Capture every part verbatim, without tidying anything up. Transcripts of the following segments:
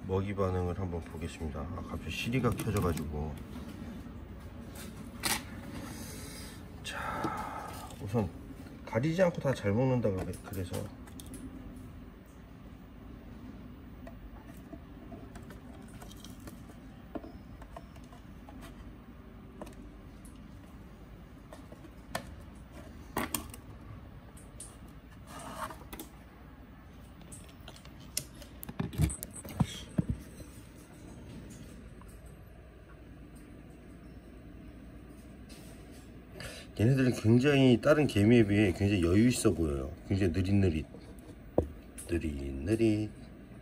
먹이 반응을 한번 보겠습니다. 아, 갑자기 시리가 켜져 가지고. 자, 우선 가리지 않고 다 잘 먹는다 그래서 얘네들은 굉장히 다른 개미에 비해 굉장히 여유 있어 보여요. 굉장히 느릿느릿 느릿느릿.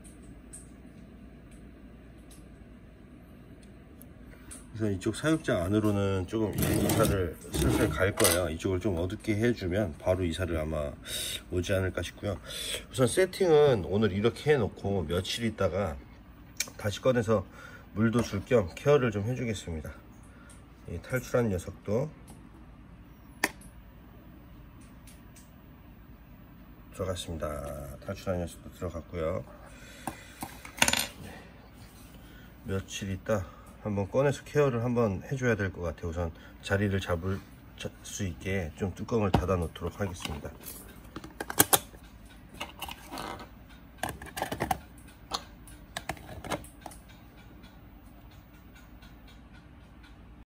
그래서 이쪽 사육장 안으로는 조금 이사를 슬슬 갈 거예요. 이쪽을 좀 어둡게 해주면 바로 이사를 아마 오지 않을까 싶고요. 우선 세팅은 오늘 이렇게 해놓고 며칠 있다가 다시 꺼내서 물도 줄 겸 케어를 좀 해주겠습니다. 이 탈출한 녀석도 들어갔습니다. 탈출한 녀석도 들어갔고요. 며칠 있다 한번 꺼내서 케어를 한번 해줘야 될 것 같아요. 우선 자리를 잡을 수 있게 좀 뚜껑을 닫아 놓도록 하겠습니다.